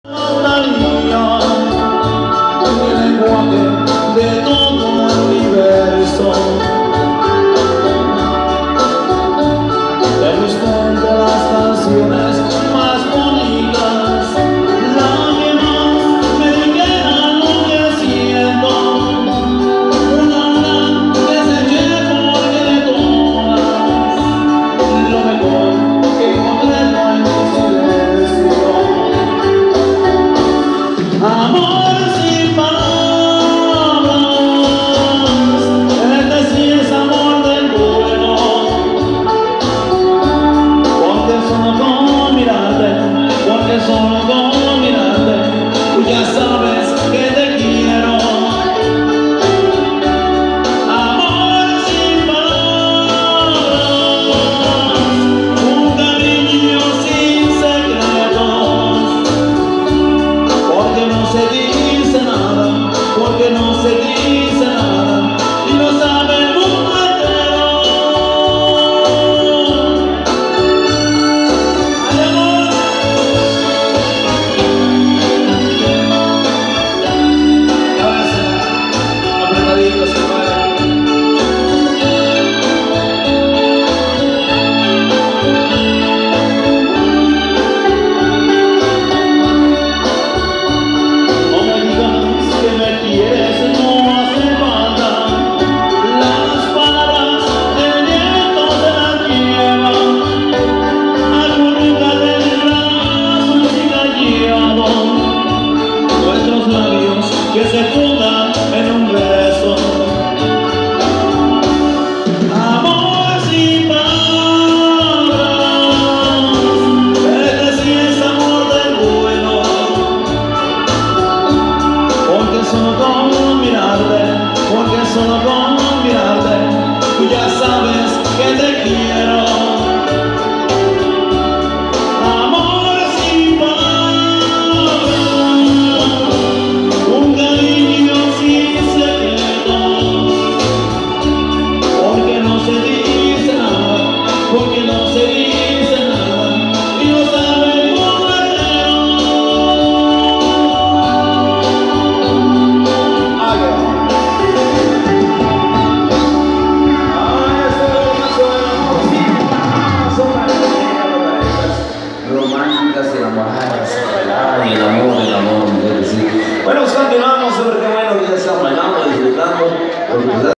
María, el lenguaje de todo el universo. Pero usted de las canciones más bonitas, la que más me queda lo que siento. Una que se lleve porque de todas, lo mejor que encontré no en mi silencio. Amor sin palabras, este sí es amor del bueno, porque solo con mirarte tú ya sabes.